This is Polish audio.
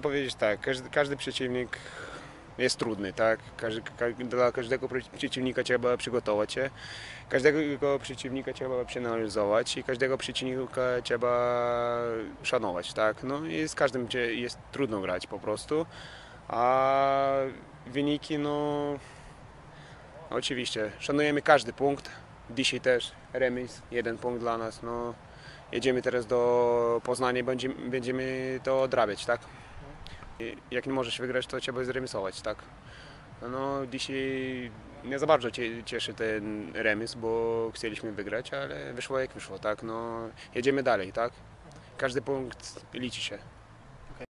powiedzieć tak, każdy przeciwnik jest trudny, tak? Dla każdego przeciwnika trzeba przygotować się, każdego przeciwnika trzeba przeanalizować i każdego przeciwnika trzeba szanować, tak? No i z każdym jest trudno grać po prostu, a wyniki, no oczywiście, szanujemy każdy punkt, dzisiaj też remis, 1 punkt dla nas, no jedziemy teraz do Poznania i będziemy to odrabiać, tak? Jak nie możesz wygrać, to trzeba zremisować, tak? No dzisiaj nie za bardzo cieszy ten remis, bo chcieliśmy wygrać, ale wyszło jak wyszło, tak? No jedziemy dalej, tak? Każdy punkt liczy się.